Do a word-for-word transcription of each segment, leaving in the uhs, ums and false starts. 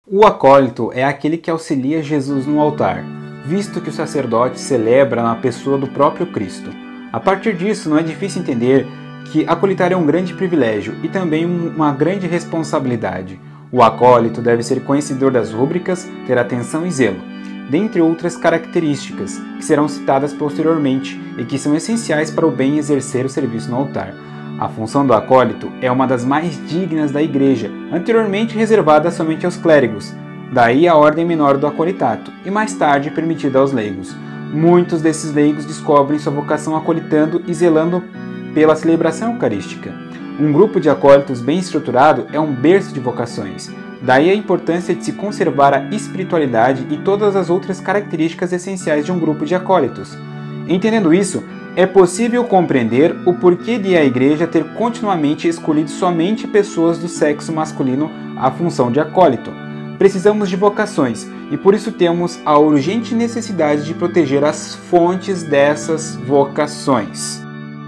O acólito é aquele que auxilia Jesus no altar, visto que o sacerdote celebra na pessoa do próprio Cristo. A partir disso, não é difícil entender que acolitar é um grande privilégio e também uma grande responsabilidade. O acólito deve ser conhecedor das rúbricas, ter atenção e zelo, dentre outras características que serão citadas posteriormente e que são essenciais para o bem exercer o serviço no altar. A função do acólito é uma das mais dignas da Igreja, anteriormente reservada somente aos clérigos, daí a ordem menor do acolitato, e mais tarde permitida aos leigos. Muitos desses leigos descobrem sua vocação acolitando e zelando pela celebração eucarística. Um grupo de acólitos bem estruturado é um berço de vocações, daí a importância de se conservar a espiritualidade e todas as outras características essenciais de um grupo de acólitos. Entendendo isso, é possível compreender o porquê de a Igreja ter continuamente escolhido somente pessoas do sexo masculino à função de acólito. Precisamos de vocações e por isso temos a urgente necessidade de proteger as fontes dessas vocações.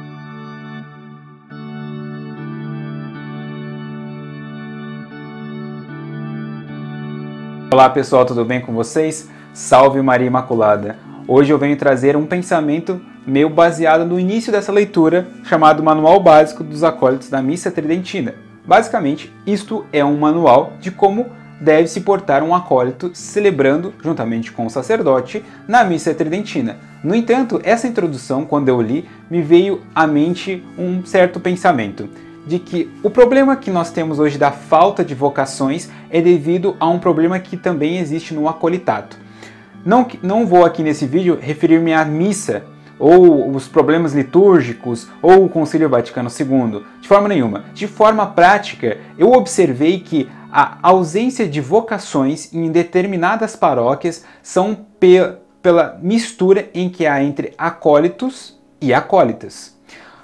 Olá pessoal, tudo bem com vocês? Salve Maria Imaculada! Hoje eu venho trazer um pensamento meu baseado no início dessa leitura, chamado Manual Básico dos Acólitos da Missa Tridentina. Basicamente, isto é um manual de como deve se portar um acólito celebrando, juntamente com o sacerdote, na Missa Tridentina. No entanto, essa introdução, quando eu li, me veio à mente um certo pensamento, de que o problema que nós temos hoje da falta de vocações é devido a um problema que também existe no acolitato. Não, não vou aqui nesse vídeo referir-me à missa, ou os problemas litúrgicos, ou o Concílio Vaticano segundo, de forma nenhuma. De forma prática, eu observei que a ausência de vocações em determinadas paróquias são pe pela mistura em que há entre acólitos e acólitas.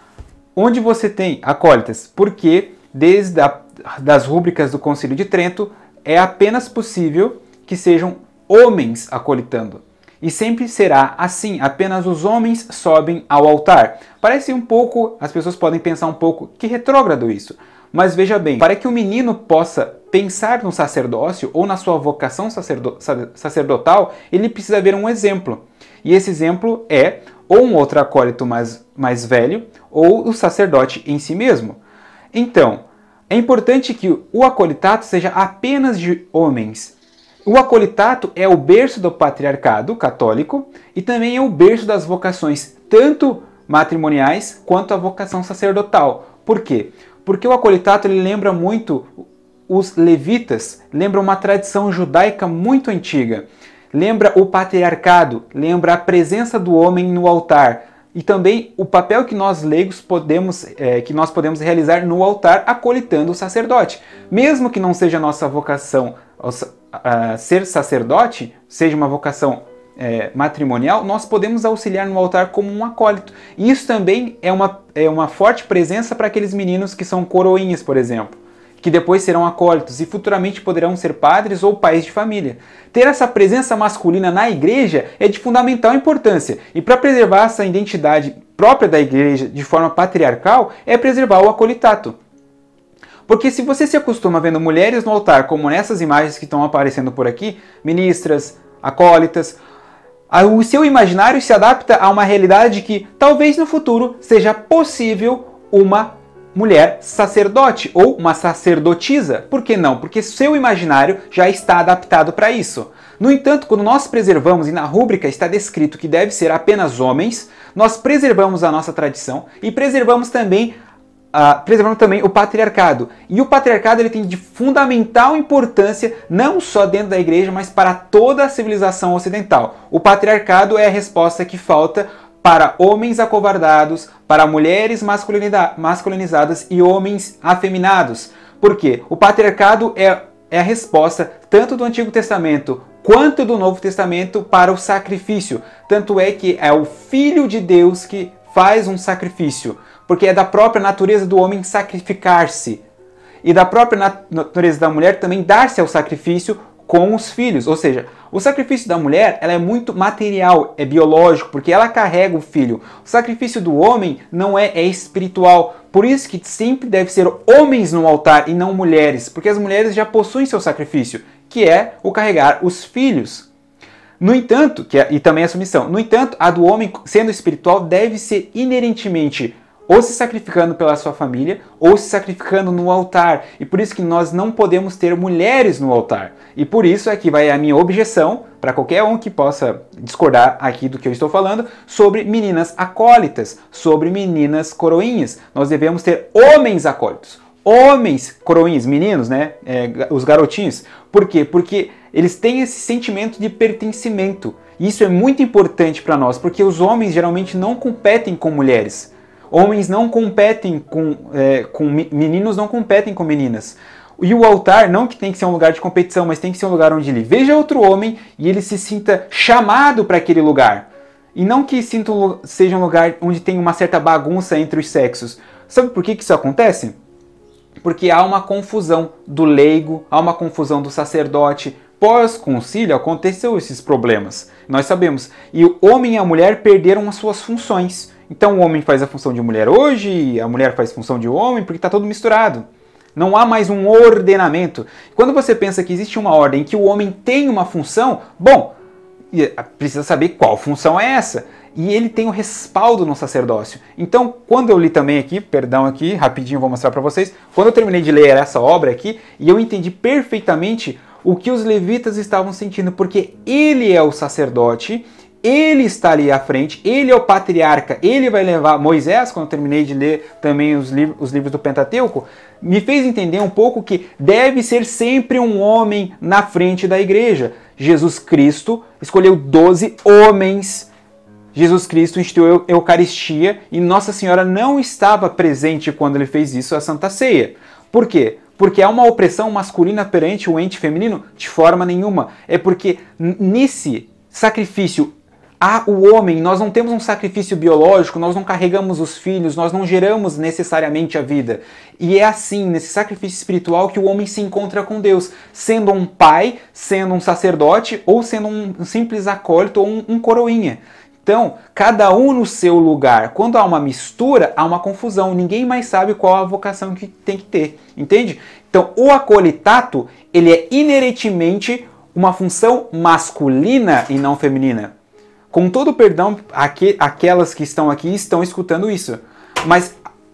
Onde você tem acólitas? Porque desde a, das rúbricas do Concílio de Trento é apenas possível que sejam homens acolitando. E sempre será assim, apenas os homens sobem ao altar. Parece um pouco, as pessoas podem pensar um pouco, que retrógrado isso. Mas veja bem, para que o menino possa pensar no sacerdócio ou na sua vocação sacerdo sacerdotal, ele precisa ver um exemplo. E esse exemplo é ou um outro acólito mais, mais velho, ou o sacerdote em si mesmo. Então, é importante que o acolitato seja apenas de homens. O acolitato é o berço do patriarcado católico e também é o berço das vocações, tanto matrimoniais quanto a vocação sacerdotal. Por quê? Porque o acolitato ele lembra muito os levitas, lembra uma tradição judaica muito antiga, lembra o patriarcado, lembra a presença do homem no altar e também o papel que nós leigos podemos, é, que nós podemos realizar no altar acolitando o sacerdote. Mesmo que não seja a nossa vocação a ser sacerdote, seja uma vocação é, matrimonial, nós podemos auxiliar no altar como um acólito. E isso também é uma, é uma forte presença para aqueles meninos que são coroinhas, por exemplo, que depois serão acólitos e futuramente poderão ser padres ou pais de família. Ter essa presença masculina na igreja é de fundamental importância, e para preservar essa identidade própria da igreja de forma patriarcal, é preservar o acolitato. Porque se você se acostuma vendo mulheres no altar, como nessas imagens que estão aparecendo por aqui, ministras, acólitas, o seu imaginário se adapta a uma realidade que talvez no futuro seja possível uma mulher sacerdote ou uma sacerdotisa. Por que não? Porque seu imaginário já está adaptado para isso. No entanto, quando nós preservamos, e na rúbrica está descrito que deve ser apenas homens, nós preservamos a nossa tradição e preservamos também Uh, preservando também o patriarcado. E o patriarcado ele tem de fundamental importância não só dentro da igreja, mas para toda a civilização ocidental. O patriarcado é a resposta que falta para homens acovardados, para mulheres masculinizadas e homens afeminados. Por quê? O patriarcado é, é a resposta tanto do Antigo Testamento quanto do Novo Testamento para o sacrifício. Tanto é que é o Filho de Deus que faz um sacrifício, porque é da própria natureza do homem sacrificar-se e da própria natureza da mulher também dar-se ao sacrifício com os filhos. Ou seja, o sacrifício da mulher ela é muito material, é biológico, porque ela carrega o filho. O sacrifício do homem não é, é espiritual. Por isso que sempre deve ser homens no altar e não mulheres, porque as mulheres já possuem seu sacrifício, que é o carregar os filhos. No entanto, que é, e também a submissão, no entanto, a do homem, sendo espiritual, deve ser inerentemente ou se sacrificando pela sua família, ou se sacrificando no altar. E por isso que nós não podemos ter mulheres no altar. E por isso aqui vai a minha objeção, para qualquer um que possa discordar aqui do que eu estou falando, sobre meninas acólitas, sobre meninas coroinhas. Nós devemos ter homens acólitos, homens coroinhas, meninos, né? É, os garotinhos. Por quê? Porque eles têm esse sentimento de pertencimento. E isso é muito importante para nós, porque os homens geralmente não competem com mulheres. Homens não competem com, é, com meninos, não competem com meninas. E o altar não que tem que ser um lugar de competição, mas tem que ser um lugar onde ele veja outro homem e ele se sinta chamado para aquele lugar. E não que sinta um, seja um lugar onde tem uma certa bagunça entre os sexos. Sabe por que que isso acontece? Porque há uma confusão do leigo, há uma confusão do sacerdote. Pós-concílio aconteceu esses problemas, nós sabemos. E o homem e a mulher perderam as suas funções. Então o homem faz a função de mulher hoje, a mulher faz a função de homem, porque está tudo misturado. Não há mais um ordenamento. Quando você pensa que existe uma ordem, que o homem tem uma função, bom, precisa saber qual função é essa. E ele tem o respaldo no sacerdócio. Então, quando eu li também aqui, perdão aqui, rapidinho vou mostrar para vocês, quando eu terminei de ler essa obra aqui, e eu entendi perfeitamente o que os levitas estavam sentindo, porque ele é o sacerdote, ele está ali à frente, ele é o patriarca, ele vai levar Moisés, quando eu terminei de ler também os, liv os livros do Pentateuco, me fez entender um pouco que deve ser sempre um homem na frente da igreja. Jesus Cristo escolheu doze homens. Jesus Cristo instituiu a Eucaristia e Nossa Senhora não estava presente quando ele fez isso, a Santa Ceia. Por quê? Porque há uma opressão masculina perante o ente feminino? De forma nenhuma. É porque nesse sacrifício há o homem, nós não temos um sacrifício biológico, nós não carregamos os filhos, nós não geramos necessariamente a vida. E é assim, nesse sacrifício espiritual, que o homem se encontra com Deus, sendo um pai, sendo um sacerdote, ou sendo um simples acólito ou um, um coroinha. Então, cada um no seu lugar. Quando há uma mistura, há uma confusão. Ninguém mais sabe qual a vocação que tem que ter. Entende? Então, o acolitato, ele é inerentemente uma função masculina e não feminina. Com todo o perdão, aqu aquelas que estão aqui estão escutando isso. Mas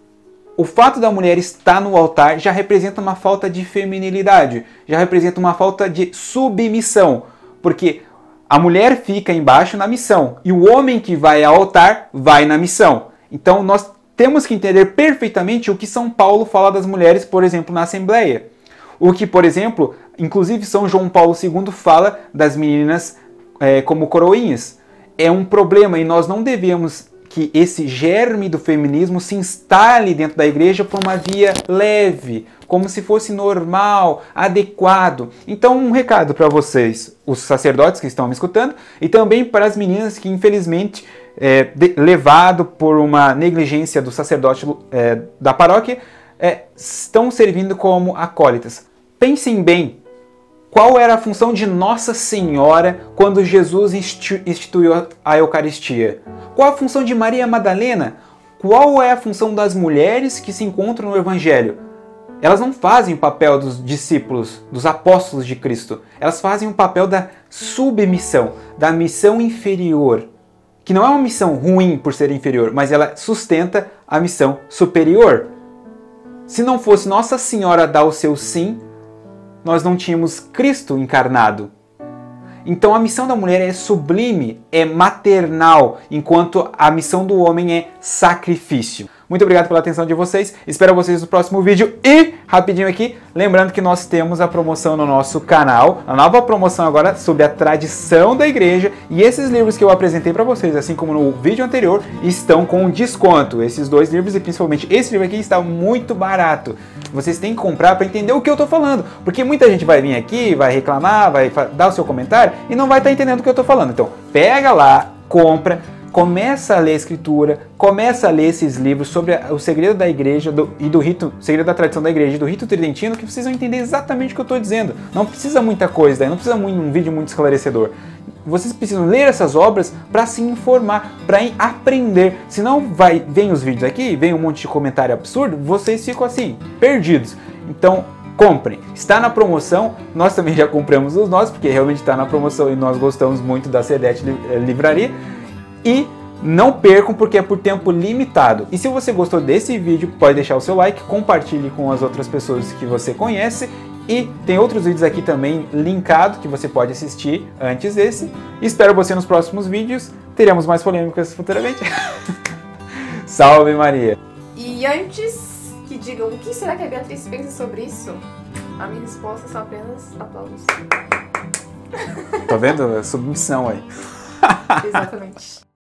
o fato da mulher estar no altar já representa uma falta de feminilidade. Já representa uma falta de submissão. Porque a mulher fica embaixo na missão e o homem que vai ao altar vai na missão. Então nós temos que entender perfeitamente o que São Paulo fala das mulheres, por exemplo, na Assembleia. O que, por exemplo, inclusive São João Paulo segundo fala das meninas é, como coroinhas. É um problema e nós não devemos que esse germe do feminismo se instale dentro da igreja por uma via leve, como se fosse normal, adequado. Então, um recado para vocês, os sacerdotes que estão me escutando, e também para as meninas que, infelizmente, é, de, levado por uma negligência do sacerdote é, da paróquia, é, estão servindo como acólitas. Pensem bem. Qual era a função de Nossa Senhora quando Jesus instituiu a Eucaristia? Qual a função de Maria Madalena? Qual é a função das mulheres que se encontram no Evangelho? Elas não fazem o papel dos discípulos, dos apóstolos de Cristo. Elas fazem o papel da submissão, da missão inferior. Que não é uma missão ruim por ser inferior, mas ela sustenta a missão superior. Se não fosse Nossa Senhora dar o seu sim, nós não tínhamos Cristo encarnado. Então a missão da mulher é sublime, é maternal, enquanto a missão do homem é sacrifício. Muito obrigado pela atenção de vocês, espero vocês no próximo vídeo e, rapidinho aqui, lembrando que nós temos a promoção no nosso canal, a nova promoção agora sobre a tradição da igreja, e esses livros que eu apresentei para vocês, assim como no vídeo anterior, estão com desconto. Esses dois livros e principalmente esse livro aqui está muito barato. Vocês têm que comprar para entender o que eu estou falando, porque muita gente vai vir aqui, vai reclamar, vai dar o seu comentário e não vai estar entendendo o que eu estou falando. Então, pega lá, compra, começa a ler a Escritura, começa a ler esses livros sobre o segredo da igreja do, e do rito, o segredo da tradição da igreja e do rito tridentino, que vocês vão entender exatamente o que eu estou dizendo. Não precisa muita coisa, não precisa muito, um vídeo muito esclarecedor. Vocês precisam ler essas obras para se informar, para aprender. Senão vai, vem os vídeos aqui, vem um monte de comentário absurdo, vocês ficam assim, perdidos. Então, Comprem, está na promoção, nós também já compramos os nossos, porque realmente está na promoção e nós gostamos muito da Cedete Livraria. E não percam, porque é por tempo limitado. E se você gostou desse vídeo, pode deixar o seu like, compartilhe com as outras pessoas que você conhece. E tem outros vídeos aqui também linkados que você pode assistir antes desse. Espero você nos próximos vídeos, teremos mais polêmicas futuramente. Salve Maria! E antes que digam o que será que a Beatriz pensa sobre isso, a minha resposta são apenas aplausos. Tá vendo? Submissão aí. Exatamente.